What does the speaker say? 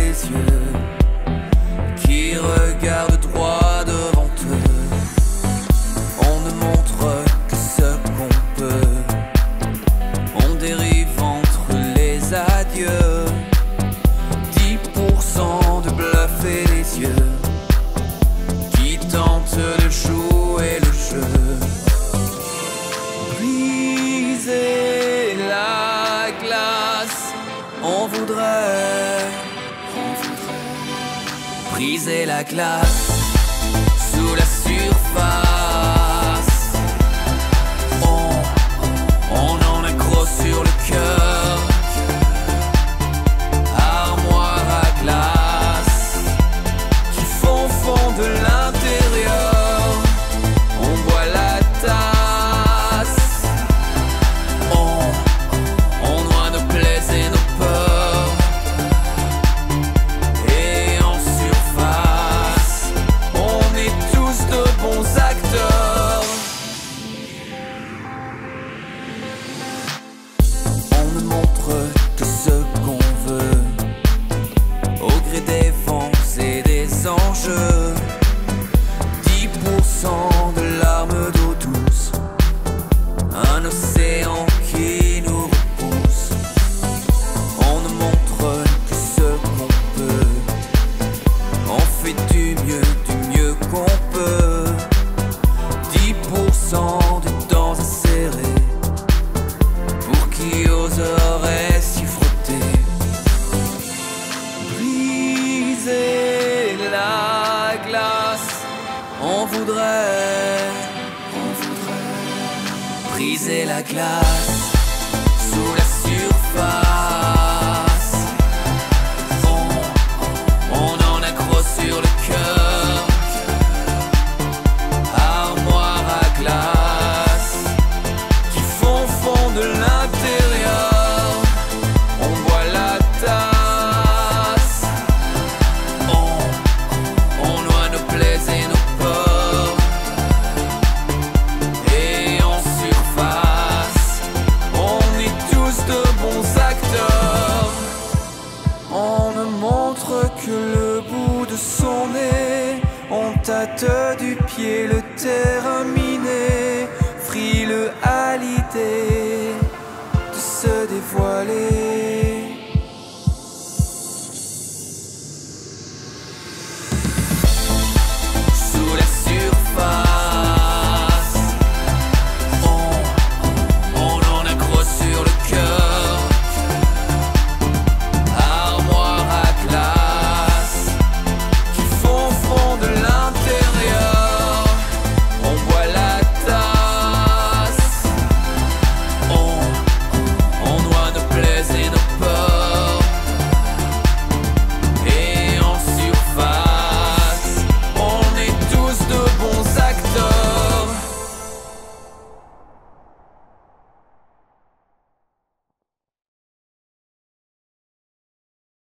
les yeux, qui regardent droit devant eux. On ne montre que ce qu'on peut, on dérive entre les adieux. 10% de bluffer les yeux, qui tentent de jouer le jeu. Briser la glace, on voudrait briser la glace sous la surface. On en a gros sur le cœur. Armoire à glace qui font fond de l'intérieur. On boit la tasse. On noie nos plaies et nos peurs. Et en surface, on est tous de bons acteurs. On ne montre que ce qu'on veut, au gré des vents et des enjeux. 10% de larmes d'eau douce, un océan qui nous repousse. On ne montre que ce qu'on peut, on fait du mieux qu'on peut. 10% de dents à serrer, pour qui oserait s'y frotter. Briser la glace, on voudrait briser la glace sous la surface. On en a gros sur le cœur. Armoire à glace qui font fond de l'intérieur. On boit la tasse. On noie nos plaies et nos peurs. Et en surface, on est tous de bons acteurs. On ne montre que le bout de son nez. On tâte du pied le terrain miné, frileux à l'idée de se dévoiler.